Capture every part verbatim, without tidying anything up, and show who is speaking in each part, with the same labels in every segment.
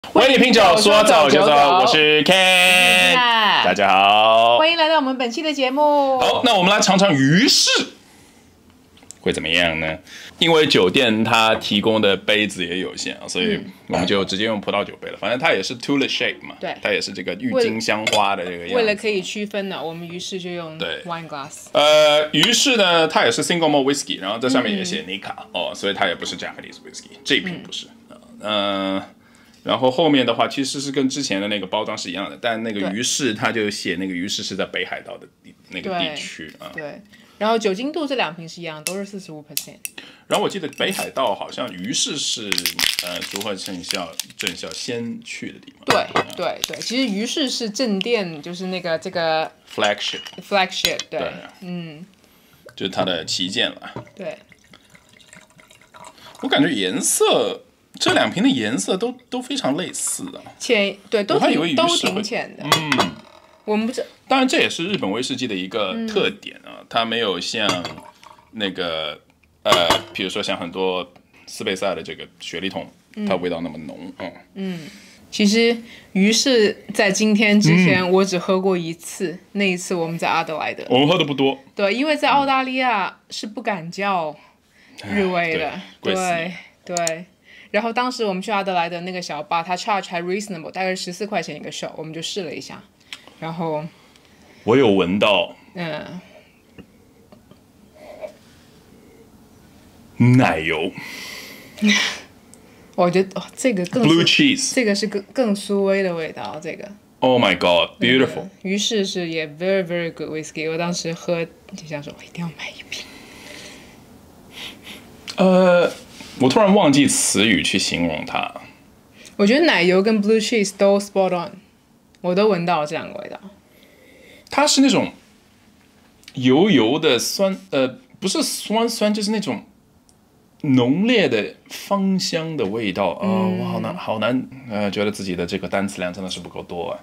Speaker 1: 为你品酒，说走就走，我是 Ken， 大家好，
Speaker 2: 欢迎来到我们本期的节目。
Speaker 1: 好，那我们来尝尝鱼市会怎么样呢？因为酒店它提供的杯子也有限，所以我们就直接用葡萄酒杯了。反正它也是 tulip shape 嘛，
Speaker 2: 对，
Speaker 1: 它也是这个郁金香花的这个样子。
Speaker 2: 为了可以区分呢，我们于是就用 wine glass。
Speaker 1: 呃，于是呢，它也是 single malt whisky， 然后在上面也写 Nikka、嗯、哦，所以它也不是 Japanese whisky， 这瓶不是。嗯、呃，然后后面的话其实是跟之前的那个包装是一样的，但那个于是它就写那个于是是在北海道的那个地区啊。
Speaker 2: 对。然后酒精度这两瓶是一样，都是四十五 percent。
Speaker 1: 然后我记得北海道好像于是是呃竹鹤正校正校先去的地方。
Speaker 2: 对对对，其实于是是正店，就是那个这个
Speaker 1: flagship
Speaker 2: flagship 对，
Speaker 1: 对嗯，就是它的旗舰了。
Speaker 2: 对，
Speaker 1: 我感觉颜色这两瓶的颜色都都非常类似的，
Speaker 2: 浅对都挺都挺浅的，嗯。我们不是，
Speaker 1: 当然这也是日本威士忌的一个特点啊，嗯、它没有像那个呃，比如说像很多斯贝塞的这个雪莉桶，嗯、它味道那么浓，嗯
Speaker 2: 嗯。其实于是在今天之前，我只喝过一次，嗯、那一次我们在阿德莱德，
Speaker 1: 我们喝的不多，
Speaker 2: 对，因为在澳大利亚是不敢叫日威的，对对对。然后当时我们去阿德莱德那个小吧，它 charge 还 reasonable， 大概十四块钱一个 shot， 我们就试了一下。然后，
Speaker 1: 我有闻到，
Speaker 2: 嗯，
Speaker 1: 奶油。
Speaker 2: 我觉得、哦、这个更
Speaker 1: blue cheese，
Speaker 2: 这个是更更苏威的味道。这个
Speaker 1: ，Oh my God， beautiful。
Speaker 2: 于是是也 very very good whisky。我当时喝就想说，我一定要买一瓶。
Speaker 1: 呃，我突然忘记词语去形容它。
Speaker 2: 我觉得奶油跟 blue cheese 都 spot on。我都闻到了这两个味道，
Speaker 1: 它是那种油油的酸，呃，不是酸酸，就是那种浓烈的芳香的味道啊、嗯哦！我好难，好难，呃，觉得自己的这个单词量真的是不够多啊。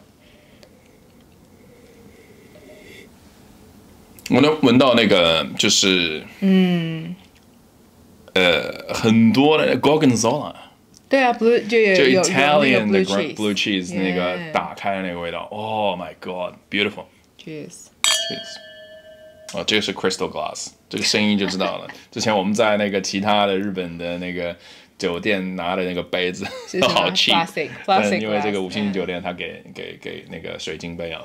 Speaker 1: 我能闻到那个，就是嗯，呃，很多的 gorgonzola。
Speaker 2: 对啊 ，blue 就有
Speaker 1: 就
Speaker 2: 有
Speaker 1: Italian 的
Speaker 2: blue
Speaker 1: blue cheese 那个
Speaker 2: yeah.
Speaker 1: 打开的那个味道 ，Oh my God, beautiful.
Speaker 2: Cheers.
Speaker 1: Cheers. 哦，这个是 crystal glass， 这个声音就知道了。之前我们在那个其他的日本的那个酒店拿的那个杯子都好 cheap， 但因为这个五星级酒店它给给给那个水晶杯啊。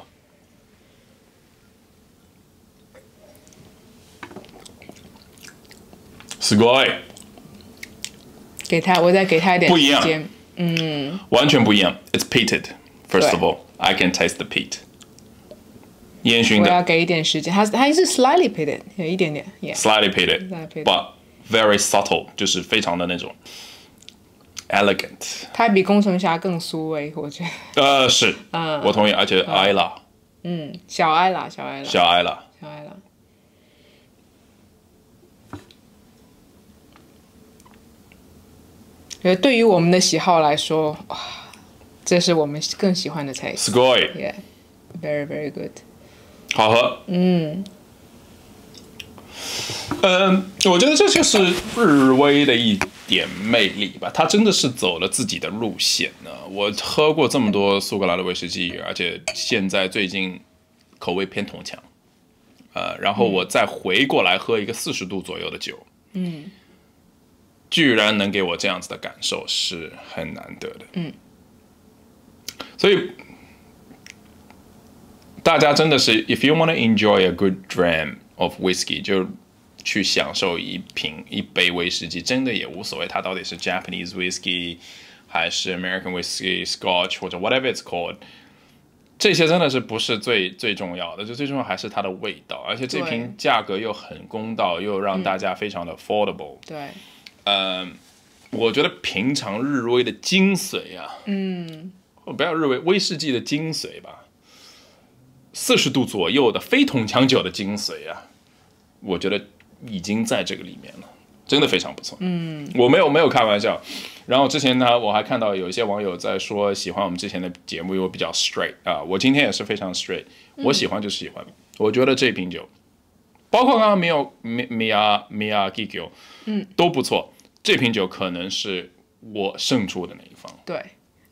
Speaker 1: すごい。
Speaker 2: 给他，我再给他一点时间。
Speaker 1: 不一样，嗯，完全不一样。It's peated. First of all, I can taste the peat. 烟熏的。
Speaker 2: 我要给一点时间，它它是 slightly peated， 有一点点 ，yeah.
Speaker 1: Slightly peated, but very subtle， 就是非常的那种 elegant。
Speaker 2: 它比宫城峡更苏味，我觉得。
Speaker 1: 呃，是，嗯，我同意，而且艾拉，
Speaker 2: 嗯，小艾拉，小艾拉，
Speaker 1: 小艾拉，
Speaker 2: 小艾拉。觉得对于我们的喜好来说，哇，这是我们更喜欢的菜。
Speaker 1: すごい
Speaker 2: ，Yeah, very very good，
Speaker 1: 好喝。嗯，嗯，我觉得这就是日威的一点魅力吧。它真的是走了自己的路线呢。我喝过这么多苏格兰的威士忌，而且现在最近口味偏同强，呃，然后我再回过来喝一个四十度左右的酒，嗯。居然能给我这样子的感受是很难得的，嗯，所以大家真的是 ，if you want to enjoy a good dram of whiskey， 就去享受一瓶一杯威士忌，真的也无所谓它到底是 Japanese whisky 还是 American whisky、Scotch 或者 whatever it's called， 这些真的是不是最最重要的，就最重要还是它的味道，而且这瓶价格又很公道，又让大家非常的 affordable，
Speaker 2: 对。
Speaker 1: 呃，我觉得平常日威的精髓啊，嗯，不要日威威士忌的精髓吧，四十度左右的非桶强酒的精髓啊，我觉得已经在这个里面了，真的非常不错。嗯，我没有没有开玩笑。然后之前呢，我还看到有一些网友在说喜欢我们之前的节目，因为比较 straight 啊，我今天也是非常 straight， 我喜欢就喜欢。嗯、我觉得这瓶酒，包括刚刚没有米米亚米亚基酒，嗯，都不错。这瓶酒可能是我胜出的那一方。
Speaker 2: 对，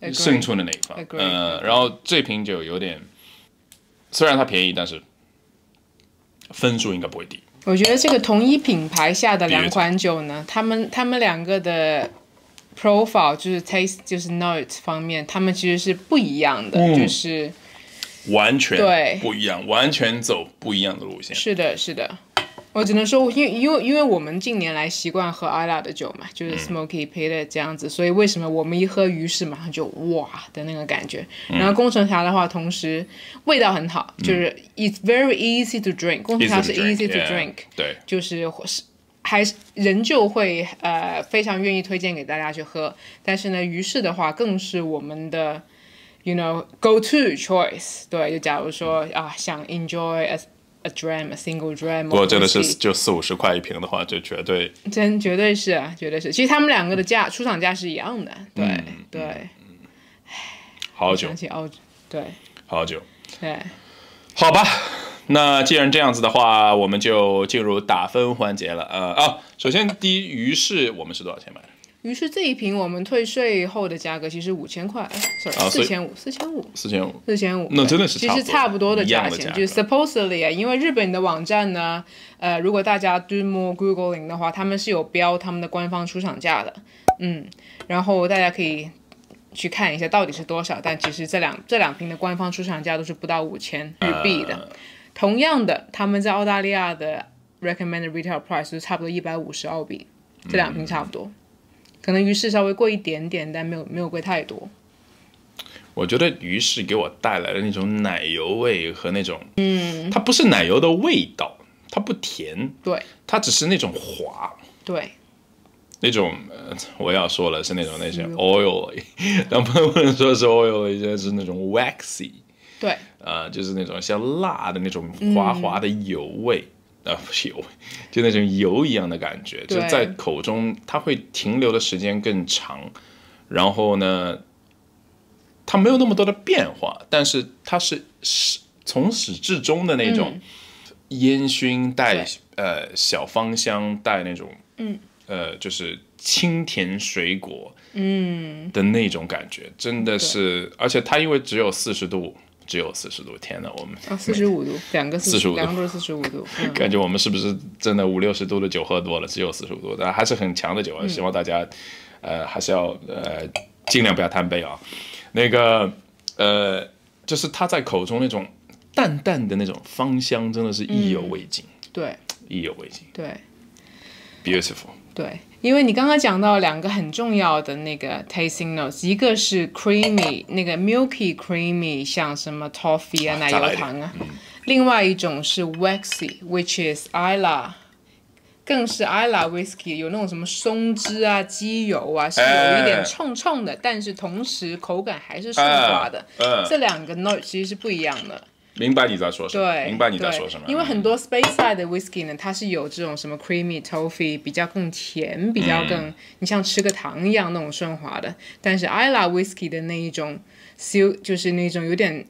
Speaker 1: 胜出的那一方。呃，然后这瓶酒有点，虽然它便宜，但是分数应该不会低。
Speaker 2: 我觉得这个同一品牌下的两款酒呢，他们他们两个的 profile 就是 taste 就是 note 方面，他们其实是不一样的，嗯、就是
Speaker 1: 完全
Speaker 2: 对
Speaker 1: 不一样，完全走不一样的路线。
Speaker 2: 是的，是的。我只能说，因为因为因为我们近年来习惯喝艾拉的酒嘛，就是 smoky peat 这样子，所以为什么我们一喝鱼市马上就哇的那个感觉。嗯、然后宫城峡的话，同时味道很好，嗯、就是 it's very easy to drink。宫城峡是 easy to drink，
Speaker 1: 对，
Speaker 2: 就是还是仍旧会呃非常愿意推荐给大家去喝。但是呢，鱼市的话更是我们的 you know go to choice。对，就假如说啊想 enjoy a A dram, a single dram。
Speaker 1: 不过真的是就四五十块一瓶的话，就绝对
Speaker 2: 真绝对是啊，绝对是。其实他们两个的价出厂价是一样的，对、嗯、对。嗯、
Speaker 1: 好久，
Speaker 2: 想起澳洲，对，
Speaker 1: 好久，
Speaker 2: 对。
Speaker 1: 好吧，那既然这样子的话，我们就进入打分环节了。呃啊，首先第一，鱼市我们是多少钱买的？
Speaker 2: 于是这一瓶我们退税后的价格其实五千块，sorry，四千五，四千五，
Speaker 1: 四千五，
Speaker 2: 四千五，
Speaker 1: 那真的是
Speaker 2: 其实差不多的价钱，
Speaker 1: 价
Speaker 2: 就是 supposedly 啊，因为日本的网站呢，呃，如果大家 do more googling 的话，他们是有标他们的官方出厂价的，嗯，然后大家可以去看一下到底是多少，但其实这两这两瓶的官方出厂价都是不到五千日币的，呃、同样的，他们在澳大利亚的 recommended retail price 就差不多一百五十澳币，这两瓶差不多。嗯，可能鱼市稍微贵一点点，但没有没有贵太多。
Speaker 1: 我觉得鱼市给我带来的那种奶油味和那种，嗯，它不是奶油的味道，它不甜，
Speaker 2: 对，
Speaker 1: 它只是那种滑，
Speaker 2: 对，
Speaker 1: 那种、呃、我要说了是那种那些 oily， 但不能说是 oily， 就是那种 waxy，
Speaker 2: 对，
Speaker 1: 呃，就是那种像辣的那种滑滑的油味。嗯啊，不是油，就那种油一样的感觉，就在口中，它会停留的时间更长。然后呢，它没有那么多的变化，但是它是从始至终的那种烟熏带、嗯、呃小芳香带那种，嗯，呃就是清甜水果，嗯的那种感觉，真的是，而且它因为只有四十度。只有四十度，天哪！我们
Speaker 2: 啊，四十五度，两个四十五度，两个都是四十五度，嗯、
Speaker 1: 感觉我们是不是真的五六十度的酒喝多了？只有四十五度，但还是很强的酒啊！嗯、希望大家，呃，还是要呃尽量不要贪杯啊。那个呃，就是它在口中那种淡淡的那种芳香，真的是意犹未尽。
Speaker 2: 嗯、对，
Speaker 1: 意犹未尽。
Speaker 2: 对
Speaker 1: ，beautiful。
Speaker 2: 对，因为你刚刚讲到两个很重要的那个 tasting notes， 一个是 creamy， 那个 milky creamy， 像什么 toffee 啊、奶油糖啊，嗯、另外一种是 waxy，which is Islay， 更是 Islay whisky， 有那种什么松脂啊、鸡油啊，是有一点冲冲的，哎、但是同时口感还是顺滑的。哎哎、这两个 note 其实是不一样的。
Speaker 1: 明白你在说什么？
Speaker 2: 对，
Speaker 1: 明白你在说什么？
Speaker 2: 因为很多 Speyside 的 whisky 呢，它是有这种什么 creamy toffee， 比较更甜，比较更，嗯、你像吃个糖一样那种顺滑的。但是 Islay whisky 的那一种 silk 就是那种有点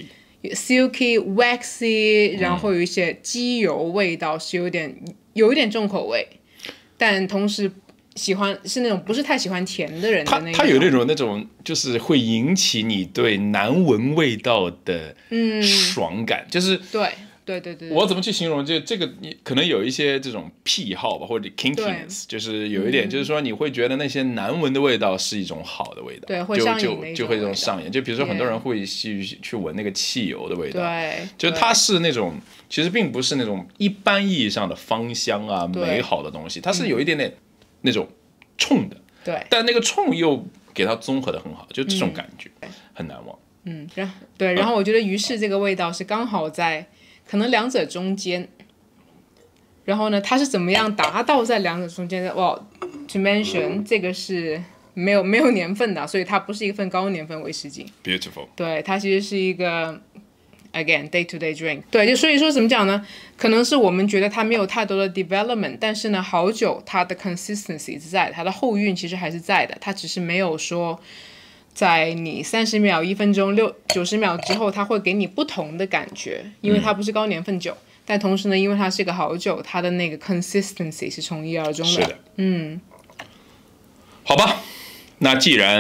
Speaker 2: silky、silky waxy， 然后有一些鸡油味道，是有点有一点重口味，但同时。喜欢是那种不是太喜欢甜的人的那种，
Speaker 1: 它有那种那种就是会引起你对难闻味道的爽感，嗯、就是
Speaker 2: 对对对 对, 对。
Speaker 1: 我怎么去形容？就这个，你可能有一些这种癖好吧，或者 kinkiness， 就是有一点，就是说你会觉得那些难闻的味道是一种好的味道，
Speaker 2: 对，会上瘾
Speaker 1: 就就就会这种上瘾。就比如说很多人会去去闻那个汽油的味道，
Speaker 2: 对，
Speaker 1: 就它是那种其实并不是那种一般意义上的芳香啊美好的东西，它是有一点点。那种冲的，
Speaker 2: 对，
Speaker 1: 但那个冲又给它综合的很好，就这种感觉、嗯、很难忘。
Speaker 2: 嗯，然后对，然后我觉得鱼市这个味道是刚好在可能两者中间，然后呢，它是怎么样达到在两者中间的？哇 ，to mention、嗯、这个是没有没有年份的，所以它不是一份高年份威士忌。
Speaker 1: Beautiful。
Speaker 2: 对，它其实是一个。Again, day to day drink。对，就所以说怎么讲呢？可能是我们觉得它没有太多的 development， 但是呢，好酒它的 consistency 是在的，它的后韵其实还是在的，它只是没有说在你三十秒、一分钟、六九十秒之后，它会给你不同的感觉，因为它不是高年份酒，嗯、但同时呢，因为它是一个好酒，它的那个 consistency 是从一而终的。
Speaker 1: 是的，
Speaker 2: 嗯，
Speaker 1: 好吧，那既然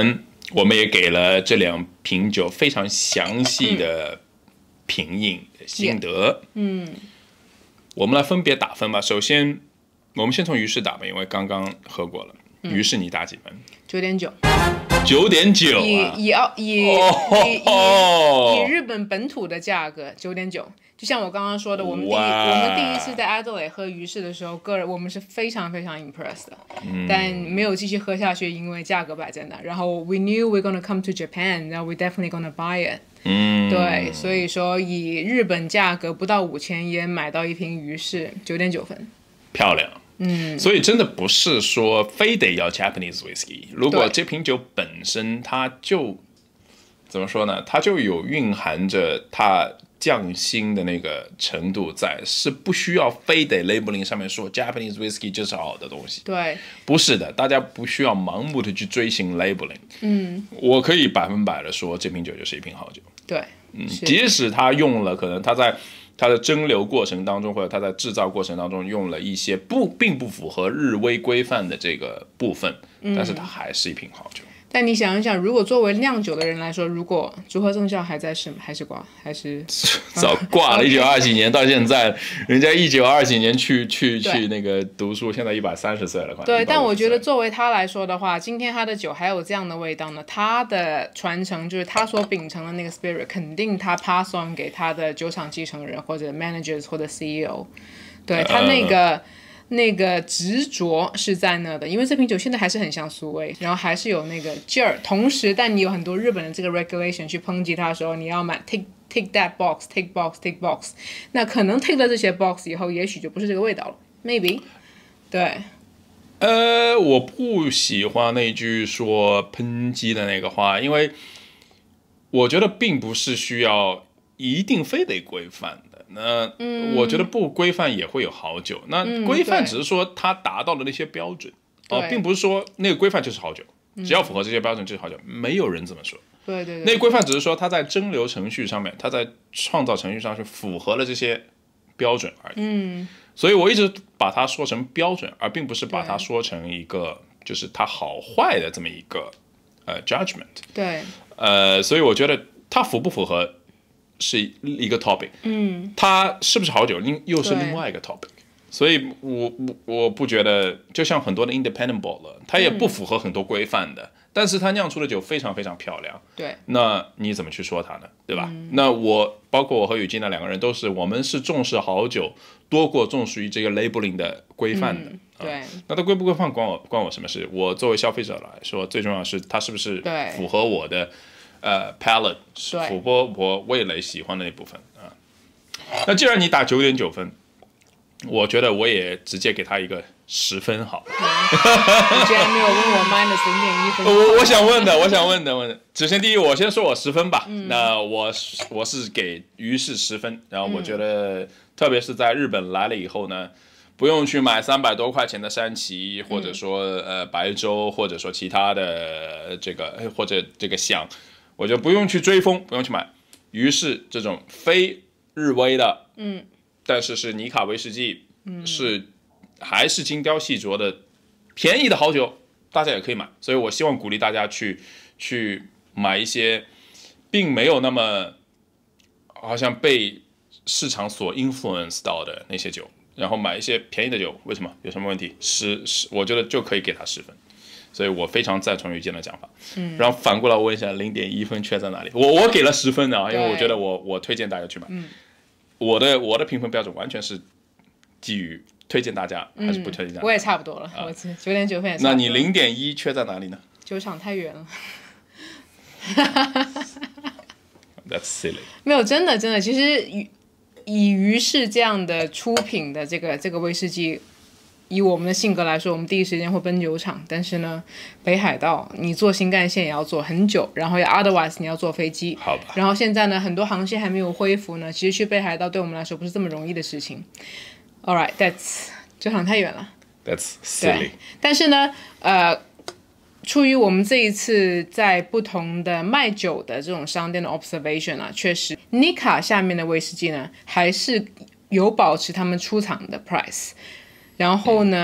Speaker 1: 我们也给了这两瓶酒非常详细的品饮心得。
Speaker 2: 嗯，
Speaker 1: 我们来分别打分吧。首先，我们先从鱼市打吧，因为刚刚喝过了。鱼市你打几分？
Speaker 2: 九点九。
Speaker 1: 九点九啊！
Speaker 2: 以以澳以、
Speaker 1: 哦、
Speaker 2: 以以以日本本土的价格九点九。就像我刚刚说的，我们第一我们第一次在阿德雷喝鱼市的时候，个人我们是非常非常 impressed 的，嗯、但没有继续喝下去，因为价格摆在那。然后 we knew we're gonna come to Japan， 然后 we definitely gonna buy it。
Speaker 1: 嗯，
Speaker 2: 对，所以说以日本价格不到五千yen买到一瓶鱼市，九点九分，
Speaker 1: 漂亮。
Speaker 2: 嗯，
Speaker 1: 所以真的不是说非得要 Japanese whisky， 如果这瓶酒本身它就怎么说呢？它就有蕴含着它匠心的那个程度在，是不需要非得 labeling 上面说 Japanese whisky 就是好的东西。
Speaker 2: 对，
Speaker 1: 不是的，大家不需要盲目的去追寻 labeling。
Speaker 2: 嗯，
Speaker 1: 我可以百分百的说这瓶酒就是一瓶好酒。
Speaker 2: 对，
Speaker 1: 嗯，即使它用了可能它在它的蒸馏过程当中，或者它在制造过程当中用了一些不并不符合日威规范的这个部分，
Speaker 2: 嗯、
Speaker 1: 但是它还是一瓶好酒。
Speaker 2: 但你想一想，如果作为酿酒的人来说，如果竹鹤正孝还在世，还是挂，还是
Speaker 1: 早挂了，一九二几年到现在，人家一九二几年去去去那个读书，现在一百三十岁了，快。
Speaker 2: 对，但我觉得作为他来说的话，今天他的酒还有这样的味道呢，他的传承就是他所秉承的那个 spirit， 肯定他 pass on 给他的酒厂继承人或者 managers 或者 C E O， 对他那个。呃那个执着是在那的，因为这瓶酒现在还是很像苏威，然后还是有那个劲儿。同时，但你有很多日本的这个 regulation 去抨击它的时候，你要买 tick tick that box tick box tick box， 那可能 tick 了这些 box 以后，也许就不是这个味道了 ，maybe。对。
Speaker 1: 呃，我不喜欢那句说抨击的那个话，因为我觉得并不是需要一定非得规范。那我觉得不规范也会有好酒。那规范只是说它达到了那些标准，哦，并不是说那个规范就是好酒，只要符合这些标准就是好酒，没有人这么说。
Speaker 2: 对对对。
Speaker 1: 那个规范只是说它在蒸馏程序上面，它在创造程序上是符合了这些标准而已。
Speaker 2: 嗯。
Speaker 1: 所以我一直把它说成标准，而并不是把它说成一个就是它好坏的这么一个呃 judgment。对。呃，所以我觉得它符不符合是一个 topic， 嗯，它是不是好酒又是另外一个 topic， 所以我我我不觉得，就像很多的 independent bottle， 它也不符合很多规范的，嗯，但是它酿出的酒非常非常漂亮，对，那你怎么去说它呢？对吧？嗯，那我包括我和雨金那两个人都是，我们是重视好酒多过重视于这个 labeling 的规范的，嗯，对，啊，那它规不规范关我关我什么事？我作为消费者来说，最重要的是它是不是符合我的。呃 palate 符合我味蕾喜欢的那部分啊。那既然你打九点九分，我觉得我也直接给他一个十分好了。
Speaker 2: 你居然没有问我 minus 零点一分？
Speaker 1: 我我想问的，我想问的，问的。首先第一，我先说我十分吧。嗯，那我我是给鱼市十分，然后我觉得，嗯，特别是在日本来了以后呢，不用去买三百多块钱的山崎，或者说，嗯，呃白粥，或者说其他的这个或者这个香。我就不用去追风，不用去买。于是这种非日威的，嗯，但是是尼卡威士忌，嗯，是还是精雕细琢的便宜的好酒，大家也可以买。所以我希望鼓励大家去去买一些，并没有那么好像被市场所 influence 到的那些酒，然后买一些便宜的酒，为什么？有什么问题？十十，我觉得就可以给他十分。所以我非常赞同于健的讲法，嗯，然后反过来问一下，零点一分缺在哪里？我我给了十分啊，因为我觉得我我推荐大家去买，嗯，我的我的评分标准完全是基于推荐大家还是不推荐大家，
Speaker 2: 嗯，我也差不多了，啊，我九点九分也差不多。
Speaker 1: 那你零点一缺在哪里呢？
Speaker 2: 酒厂太远了。
Speaker 1: That's silly。
Speaker 2: 没有，真的真的，其实以以鱼市这样的出品的这个这个威士忌。以我们的性格来说，我们第一时间会奔酒厂，但是呢，北海道你坐新干线也要坐很久，然后 otherwise 你要坐飞机，
Speaker 1: 好吧。
Speaker 2: 然后现在呢，很多航线还没有恢复呢，其实去北海道对我们来说不是这么容易的事情。All right, that's 酒厂太远了。
Speaker 1: That's silly。
Speaker 2: 但是呢，呃，出于我们这一次在不同的卖酒的这种商店的 observation 啊，确实 Nikka 下面的威士忌呢，还是有保持他们出厂的 price。然后呢，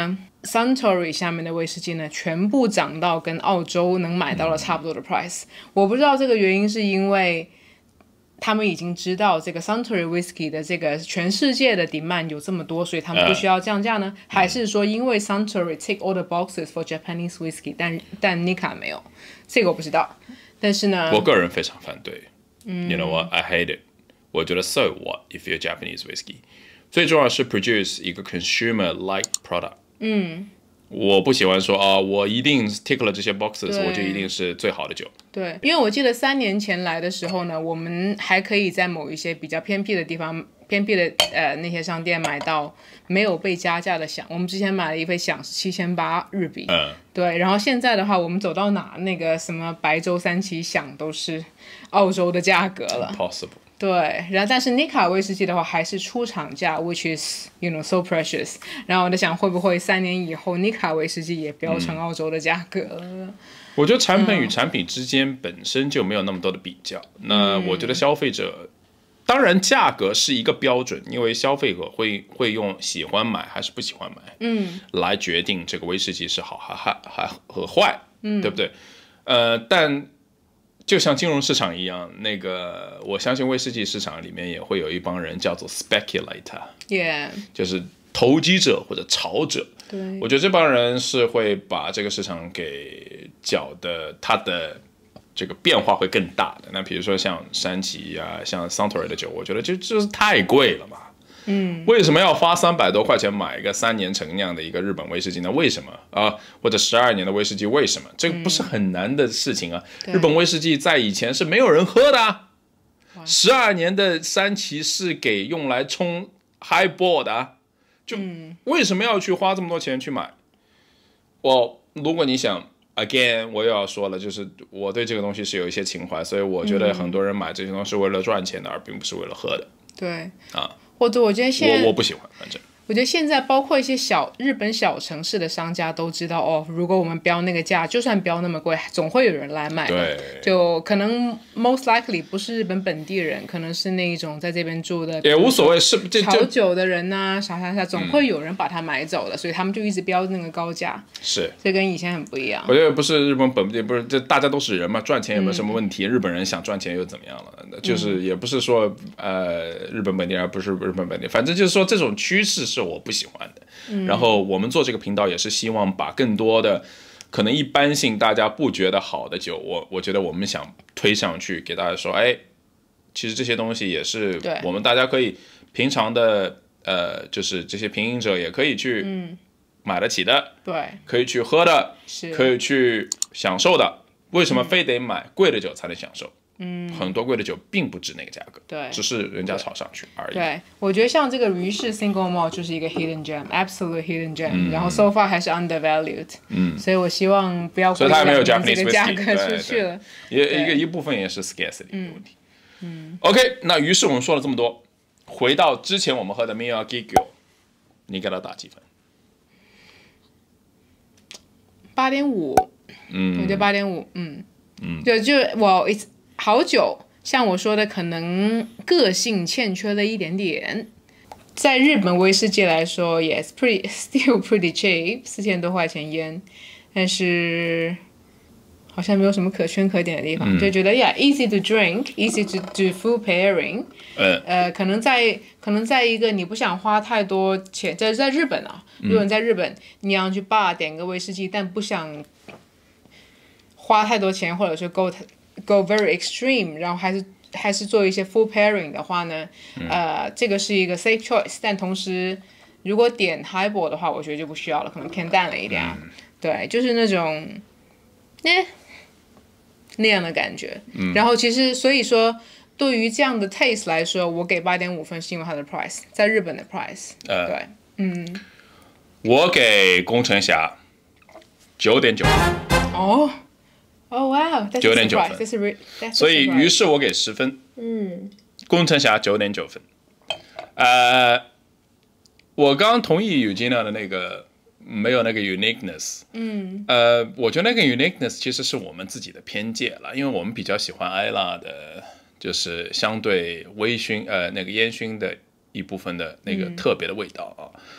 Speaker 2: Suntory 下面的威士忌呢，全部涨到跟澳洲能买到了差不多的 price。我不知道这个原因是因为他们已经知道这个 Suntory Whisky 的这个全世界的 demand 有这么多，所以他们不需要降价呢？嗯、还是说因为 Suntory take all the boxes for Japanese whisky， 但但 Nikka 没有？这个我不知道。但是呢，
Speaker 1: 我个人非常反对。嗯、you know what? I hate it. 我觉得 so what if you're Japanese whisky？ 最重要是 produce 一个 consumer-like product。嗯。我不喜欢说啊，我一定 tick 了这些 boxes， 我就一定是最好的酒。
Speaker 2: 对，因为我记得三年前来的时候呢，我们还可以在某一些比较偏僻的地方、偏僻的呃那些商店买到没有被加价的响。我们之前买了一杯响是七千八日币，嗯，对。然后现在的话，我们走到哪那个什么白州三七响都是澳洲的价格了。
Speaker 1: Impossible。
Speaker 2: 对，然后但是 Nikka 威士忌的话还是出厂价 ，which is you know so precious。然后我在想，会不会三年以后 Nikka 威士忌也飙成澳洲的价格了？嗯、
Speaker 1: 我觉得产品与产品之间本身就没有那么多的比较。嗯、那我觉得消费者，当然价格是一个标准，因为消费者会会用喜欢买还是不喜欢买，嗯，来决定这个威士忌是好还还还和坏，嗯，对不对？呃，但。就像金融市场一样，那个我相信威士忌市场里面也会有一帮人叫做 speculator，yeah， 就是投机者或者炒者。
Speaker 2: 对，
Speaker 1: 我觉得这帮人是会把这个市场给搅的，它的这个变化会更大的。那比如说像山崎啊，像 Suntory 的酒，我觉得就就是太贵了嘛。嗯，为什么要花三百多块钱买一个三年陈酿的一个日本威士忌呢？为什么啊、呃？或者十二年的威士忌，为什么？这个不是很难的事情啊。嗯、日本威士忌在以前是没有人喝的、啊，十二年的山崎是给用来冲 highball 的、啊，就为什么要去花这么多钱去买？我如果你想 again， 我又要说了，就是我对这个东西是有一些情怀，所以我觉得很多人买这些东西是为了赚钱的，而并不是为了喝的。
Speaker 2: 对
Speaker 1: 啊。
Speaker 2: 或者我觉得现在
Speaker 1: 我我不喜欢，反正
Speaker 2: 我觉得现在包括一些小日本小城市的商家都知道哦，如果我们标那个价，就算标那么贵，总会有人来买的。就可能 most likely 不是日本本地人，可能是那一种在这边住的，
Speaker 1: 也无所谓，是
Speaker 2: 炒酒的人呐、啊，啥啥啥，总会有人把它买走的，嗯、所以他们就一直标那个高价。
Speaker 1: 是，
Speaker 2: 这跟以前很不一样。
Speaker 1: 我觉得不是日本本地，不是这大家都是人嘛，赚钱也没有什么问题。嗯、日本人想赚钱又怎么样了？就是也不是说呃日本本地人，不是日本本地，反正就是说这种趋势是我不喜欢的。嗯、然后我们做这个频道也是希望把更多的可能一般性大家不觉得好的酒，我我觉得我们想推上去给大家说，哎，其实这些东西也是我们大家可以平常的呃，就是这些品饮者也可以去买得起的，
Speaker 2: 对、嗯，
Speaker 1: 可以去喝的，可以去享受的。为什么非得买贵的酒才能享受？嗯，很多贵的酒并不值那个价格，
Speaker 2: 对，
Speaker 1: 只是人家炒上去而已。
Speaker 2: 对，我觉得像这个余市 single malt 就是一个 hidden gem，absolute hidden gem，、嗯、然后 so far 还是 undervalued， 嗯，所以我希望不要
Speaker 1: 所以它没有 Japanese
Speaker 2: 这个价格出去了，
Speaker 1: 也一个一部分也是 scarcity 的问题。嗯 ，OK， 那于是我们说了这么多，回到之前我们喝的 Miyagi-Gyo， 你给它打几分？
Speaker 2: 八点五，嗯，我觉得八点五，嗯嗯，就就我一。好酒，像我说的，可能个性欠缺了一点点。在日本威士忌来说 ，yes, pretty still pretty cheap， 四千多块钱烟，但是好像没有什么可圈可点的地方，嗯、就觉得 yeah easy to drink, easy to do food pairing。呃呃，可能在可能在一个你不想花太多钱，在在日本啊，如果你在日本，嗯、你要去 bar 点个威士忌，但不想花太多钱，或者说 go go very extreme， 然后还是还是做一些 full pairing 的话呢，嗯、呃，这个是一个 safe choice。但同时，如果点 highball 的话，我觉得就不需要了，可能偏淡了一点。嗯、对，就是那种，哎，那样的感觉。嗯、然后其实，所以说，对于这样的 taste 来说，我给八点五分是因为它的 price， 在日本的 price。呃，对，嗯，
Speaker 1: 我给宫城峡九点九分。
Speaker 2: 哦。Oh wow，
Speaker 1: 九点九分，所以于是我给十分。
Speaker 2: 嗯，
Speaker 1: 宫城峡九点九分。呃，我刚同意 Eugenia 的那个没有那个 uniqueness。嗯，呃，我觉得那个 uniqueness 其实是我们自己的偏见了，因为我们比较喜欢艾拉的，就是相对微醺呃那个烟熏的一部分的那个特别的味道啊。嗯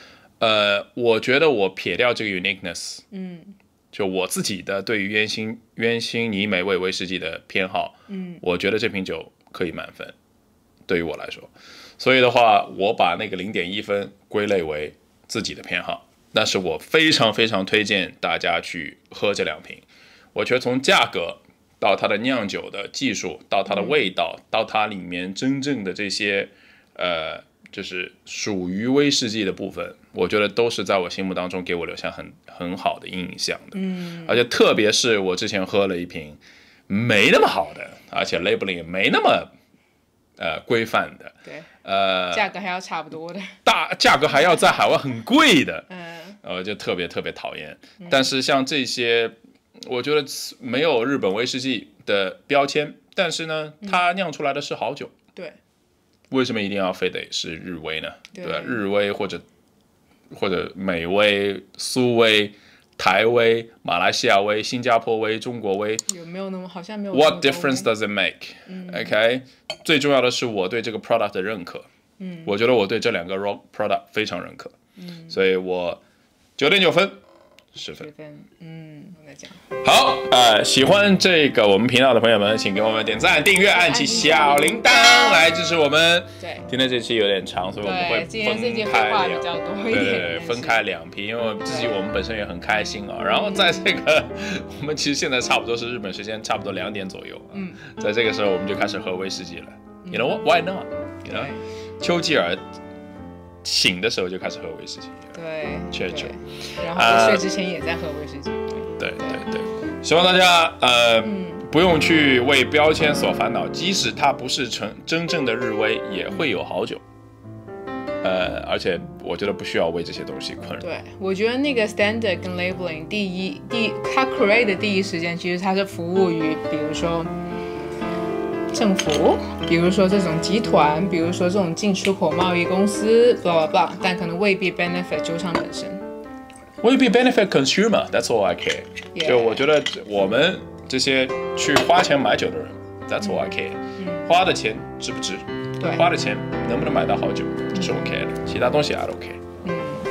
Speaker 1: 呃，我觉得我撇掉这个 uniqueness， 嗯，就我自己的对于烟熏烟熏泥美味威士忌的偏好，嗯，我觉得这瓶酒可以满分，对于我来说，所以的话，我把那个零点一分归类为自己的偏好，但是我非常非常推荐大家去喝这两瓶，我觉得从价格到它的酿酒的技术，到它的味道，到它里面真正的这些呃，就是属于威士忌的部分，我觉得都是在我心目当中给我留下很很好的印象的。嗯，而且特别是我之前喝了一瓶没那么好的，而且 labeling 也没那么呃规范的，
Speaker 2: 对，
Speaker 1: 呃，
Speaker 2: 价格还要差不多的，
Speaker 1: 大价格还要在海外很贵的，嗯，呃，就特别特别讨厌。嗯、但是像这些。我觉得没有日本威士忌的标签，但是呢，它酿出来的是好酒。
Speaker 2: 嗯、对，
Speaker 1: 为什么一定要非得是日威呢？对吧？日威或者或者美威、苏威、台威、马来西亚威、新加坡威、中国威，
Speaker 2: 有没有那么好像没有
Speaker 1: ？What difference does it make？ 嗯、OK， 最重要的是我对这个 product 的认可。嗯，我觉得我对这两个 raw product 非常认可。嗯，所以我九点九分。十分，
Speaker 2: 嗯，我在讲。
Speaker 1: 好，呃，喜欢这个我们频道的朋友们，请给我们点赞、订阅、按起小铃铛来支持我们。
Speaker 2: 对，
Speaker 1: 今天这期有点长，所以我们会分开两，
Speaker 2: 对对
Speaker 1: 对，分开两批，因为自己我们本身也很开心啊。然后在这个，我们其实现在差不多是日本时间，差不多两点左右。嗯，在这个时候我们就开始喝威士忌了。You know what? Why not? You know， 丘吉尔醒的时候就开始喝威士忌。
Speaker 2: 对，
Speaker 1: 确实。
Speaker 2: 然后睡之前也在喝威士忌。
Speaker 1: 对对对，希望大家呃、嗯、不用去为标签所烦恼，即使它不是成真正的日威，也会有好酒。呃，而且我觉得不需要为这些东西困扰。
Speaker 2: 对，我觉得那个 standard 跟 labeling 第一第它 create 的第一时间，其实它是服务于，比如说。政府，比如说这种集团，比如说这种进出口贸易公司 ，blah blah blah， 但可能未必 benefit 酒厂本身，
Speaker 1: 未必 benefit consumer。That's all I care、yeah. 就我觉得我们这些去花钱买酒的人 ，That's all I care、嗯。花的钱值不值？
Speaker 2: 对，
Speaker 1: 花的钱能不能买到好酒，这是我 care 的，其他东西 I don't care。嗯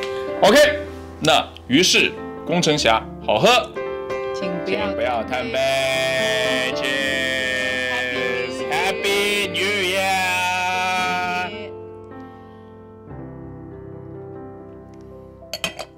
Speaker 1: ，OK， 那于是宫城峡好喝，
Speaker 2: 请不要
Speaker 1: 请不要贪杯。Happy New Year!